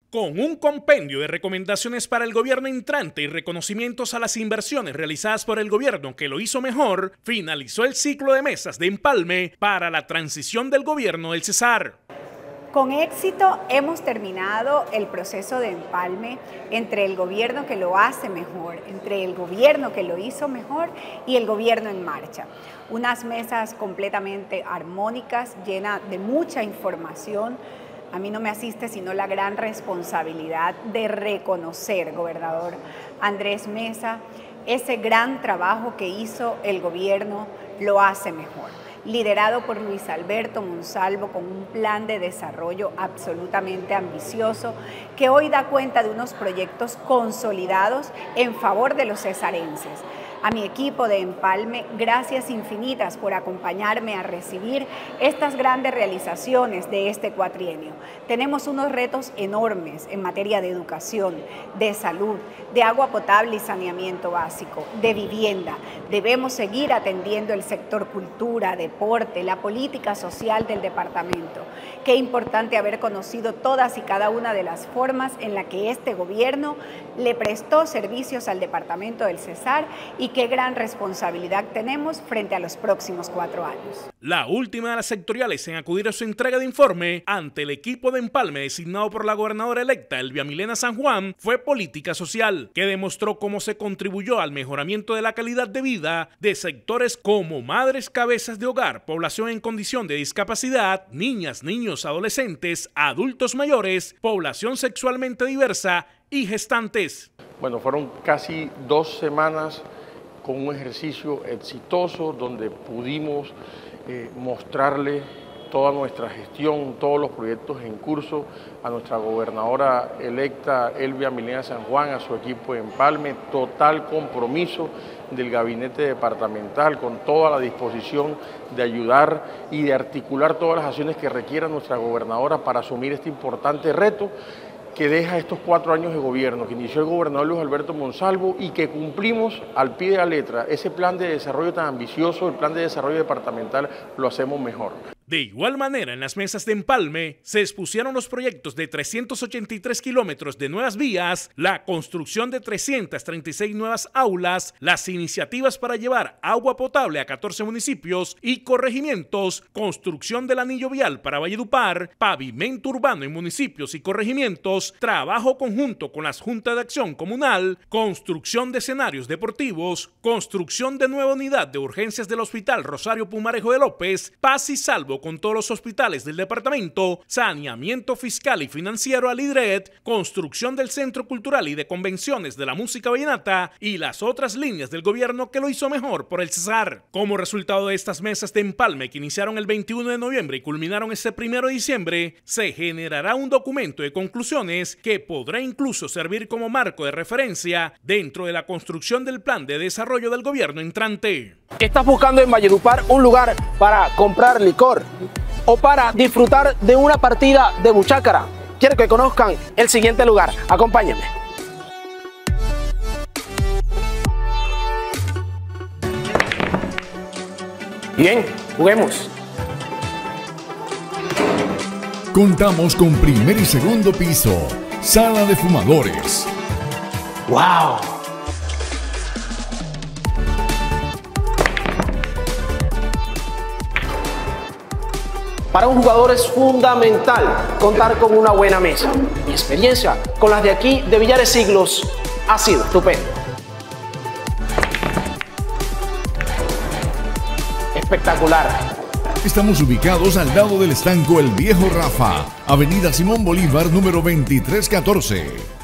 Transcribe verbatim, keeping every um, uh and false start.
Con un compendio de recomendaciones para el gobierno entrante y reconocimientos a las inversiones realizadas por el gobierno que lo hizo mejor, finalizó el ciclo de mesas de empalme para la transición del gobierno del Cesar. Con éxito hemos terminado el proceso de empalme entre el gobierno que lo hace mejor, entre el gobierno que lo hizo mejor y el gobierno en marcha. Unas mesas completamente armónicas, llenas de mucha información. A mí no me asiste sino la gran responsabilidad de reconocer, gobernador Andrés Mesa, ese gran trabajo que hizo el gobierno lo hace mejor. Liderado por Luis Alberto Monsalvo con un plan de desarrollo absolutamente ambicioso que hoy da cuenta de unos proyectos consolidados en favor de los cesarenses. A mi equipo de empalme, gracias infinitas por acompañarme a recibir estas grandes realizaciones de este cuatrienio. Tenemos unos retos enormes en materia de educación, de salud, de agua potable y saneamiento básico, de vivienda. Debemos seguir atendiendo el sector cultura, deporte, la política social del departamento. Qué importante haber conocido todas y cada una de las formas en las que este gobierno le prestó servicios al departamento del Cesar y qué gran responsabilidad tenemos frente a los próximos cuatro años. La última de las sectoriales en acudir a su entrega de informe ante el equipo de empalme designado por la gobernadora electa Elvia Milena San Juan fue política social, que demostró cómo se contribuyó al mejoramiento de la calidad de vida de sectores como madres cabezas de hogar, población en condición de discapacidad, niñas, niños, adolescentes, adultos mayores, población sexualmente diversa y gestantes. Bueno, fueron casi dos semanas con un ejercicio exitoso donde pudimos eh, mostrarle toda nuestra gestión, todos los proyectos en curso a nuestra gobernadora electa Elvia Milena San Juan, a su equipo de empalme, total compromiso del gabinete departamental con toda la disposición de ayudar y de articular todas las acciones que requiera nuestra gobernadora para asumir este importante reto que deja estos cuatro años de gobierno, que inició el gobernador Luis Alberto Monsalvo y que cumplimos al pie de la letra. Ese plan de desarrollo tan ambicioso, el plan de desarrollo departamental, lo hacemos mejor. De igual manera, en las mesas de empalme se expusieron los proyectos de trescientos ochenta y tres kilómetros de nuevas vías, la construcción de trescientas treinta y seis nuevas aulas, las iniciativas para llevar agua potable a catorce municipios y corregimientos, construcción del anillo vial para Valledupar, pavimento urbano en municipios y corregimientos, trabajo conjunto con las juntas de acción comunal, construcción de escenarios deportivos, construcción de nueva unidad de urgencias del Hospital Rosario Pumarejo de López, paz y salvo con todos los hospitales del departamento, saneamiento fiscal y financiero al IDRET, construcción del Centro Cultural y de Convenciones de la Música Vallenata y las otras líneas del gobierno que lo hizo mejor por el Cesar. Como resultado de estas mesas de empalme que iniciaron el veintiuno de noviembre y culminaron este primero de diciembre, se generará un documento de conclusiones que podrá incluso servir como marco de referencia dentro de la construcción del plan de desarrollo del gobierno entrante. ¿Estás buscando en Valledupar un lugar para comprar licor o para disfrutar de una partida de buchácara? Quiero que conozcan el siguiente lugar. Acompáñenme. Bien, juguemos. Contamos con primer y segundo piso, sala de fumadores. ¡Wow! Para un jugador es fundamental contar con una buena mesa. Mi experiencia con las de aquí de Villares Siglos ha sido estupenda. Espectacular. Estamos ubicados al lado del estanco El Viejo Rafa, Avenida Simón Bolívar, número veintitrés catorce.